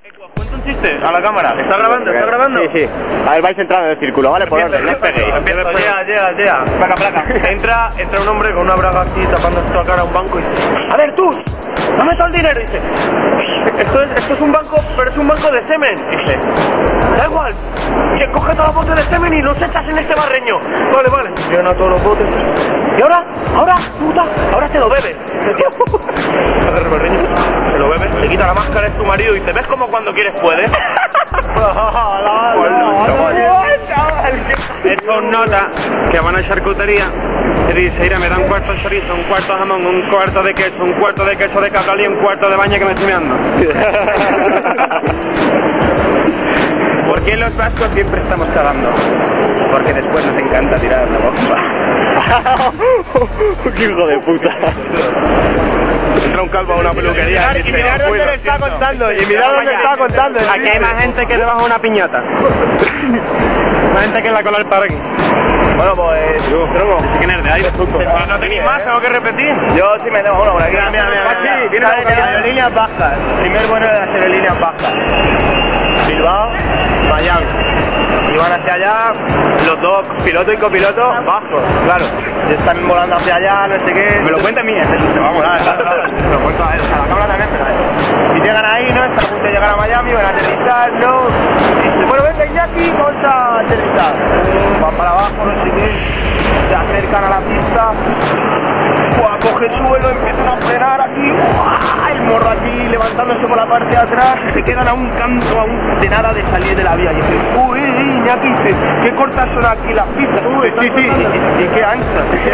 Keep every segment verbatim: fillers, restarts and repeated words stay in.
Cuenta un chiste a la cámara. ¿Está grabando? ¿Está grabando? Sí, sí. A ver, vais entrando en el círculo, ¿vale? Por orden, no os peguéis. Llega, llega, llega. Placa, placa. Entra, entra un hombre con una braga así tapando toda cara a un banco y dice: a ver, tú, dame todo el dinero. Y dice: esto es, esto es un banco, pero es un banco de semen. Y dice: da igual, que coge todos los botes de semen y los echas en este barreño. Vale, vale. Llegan a todos los botes. Y ahora, ahora, puta, ahora te lo bebes. Agarra el barreño, se lo bebe, se quita la máscara, es tu marido y dice: ¿ves como cuando quieres puedes? Esto nota que van a charcutería y dice: mira, me da un cuarto de chorizo, un cuarto de jamón, un cuarto de queso, un cuarto de queso de cabrón y un cuarto de baña que me estoy meando. ¿Por qué los vascos siempre estamos cagando? Porque después nos encanta tirar la bomba. ¡Qué hijo de puta! Entra un calvo a una peluquería y Y mirad dónde le está contando, y mirad dónde está contando. Aquí hay más gente que debajo de una piñata. Más gente que en la cola del parque. Bueno, pues... Dice que nerde, ahí de fruto. ¿No tenéis más? ¿Tengo que repetir? Yo sí me tengo uno por aquí. Mira, mira, mira. Pachi, viene Vale, la las boca. aerolíneas bajas. Primer vuelo de las aerolíneas bajas. Bilbao, Miami. Y van hacia allá los dos, piloto y copiloto, bajos, claro. Y están volando hacia allá, no sé qué. Me lo cuenta a mí, Se va a volar, se lo cuento a él, a la cámara también, pero a él. Y llegan ahí, ¿no? Están a punto de llegar a Miami, van a aterrizar, ¿no? Y dice: bueno, venga Iñaki, vamos a aterrizar. Van para abajo, no sé qué. Se acercan a la pista. Buah, coge suelo, empiezan a frenar aquí. Buah, el morro aquí levantándose por la parte de atrás y se quedan a un canto, a un de nada de salir de la vía. Y dice: uy, Iñaki, qué cortas son aquí las pistas. Uy, sí, sí, y, y qué anchas. Qué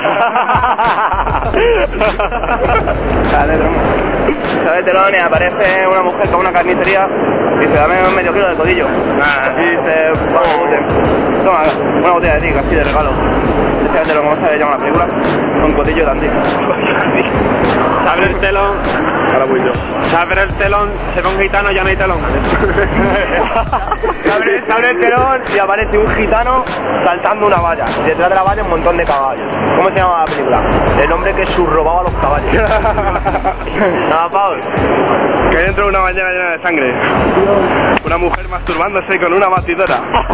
anchas. ¿Sabes, Telón? Y aparece una mujer con una carnicería. Dice: dame medio kilo de codillo. Y dice: vamos, toma, una botella de tic, así de regalo. ¿Sabes de lo que se llama la película? Un codillo de Andy. Se abre el telón. Ahora voy yo. Se abre el telón, se con gitano, ya no hay telón. Se abre, se abre el telón y aparece un gitano saltando una valla. Y detrás de la valla un montón de caballos. ¿Cómo se llama la película? El hombre que subrobaba a los caballos. Nada, Paul. Que hay dentro de una bañera llena de sangre. Una mujer masturbándose con una batidora.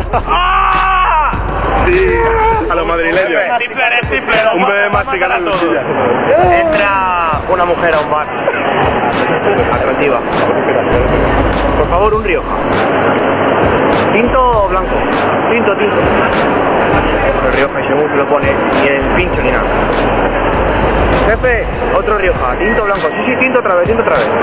Sí, a los madrileños. Un bebé masticando su silla. Entra una mujer a un bar. Atractiva. Por favor, un Rioja. ¿Tinto o blanco? Tinto, tinto. El Rioja, y según se lo pone, ni en el pincho ni nada. Jefe, otro Rioja. Tinto o blanco. Sí, sí, tinto otra vez, tinto otra vez.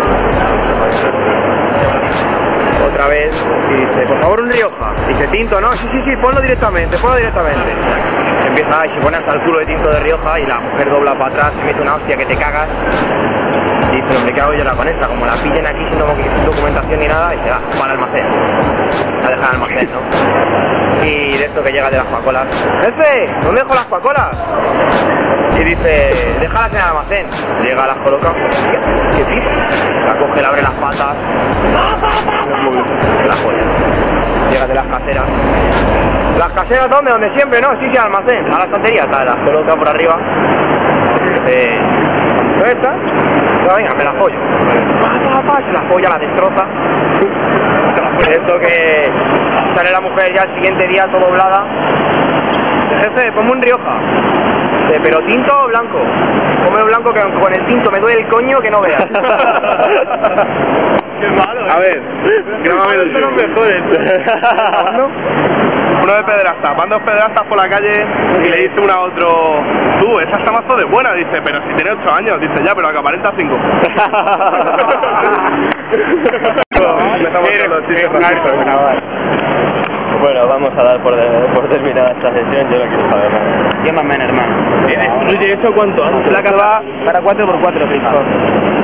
Otra vez, y dice: por favor, un Rioja. Dice: tinto, no, sí, sí, sí, ponlo directamente, ponlo directamente. Empieza y se pone hasta el culo de tinto de Rioja y la mujer dobla para atrás, se mete una hostia que te cagas. Y dice: hombre, ¿qué hago yo la con esta? Como la pillen aquí sin documentación ni nada, y se va para el almacén. La deja en el almacén, ¿no? Y de esto que llega de las Coca-Colas: jefe, ¿dónde dejo las Coca-Colas? Y dice: déjalas en el almacén. Llega, las coloca. ¿Qué, qué tipo? La coge, le abre las patas. La joya. Llega de las caseras. ¿Las caseras dónde? Donde siempre, ¿no? Sí, sí, al almacén. A la estantería, tal, las coloca por arriba. Dice: ¿dónde está? No, venga, me la follo. Se la folla, la destroza. Esto que sale la mujer ya el siguiente día todo doblada. Jefe, ponme un Rioja. Dice: ¿pero tinto o blanco? Come blanco, que con el tinto me duele el coño que no veas. Qué malo, ¿eh? A ver, grábame los los mejores. Uno de pederasta, van dos pederastas por la calle y le dice uno a otro: tú, esa está mazo de buena. Dice: pero si tiene ocho años. Dice: ya, pero que aparenta cinco. Empezamos con los chistes racistas. Bueno, vamos a dar por, de, por terminada esta sesión, yo no quiero saber nada. Llámame, hermano. ¿Destruye eso cuánto? La placa va para cuatro por cuatro, Cristo.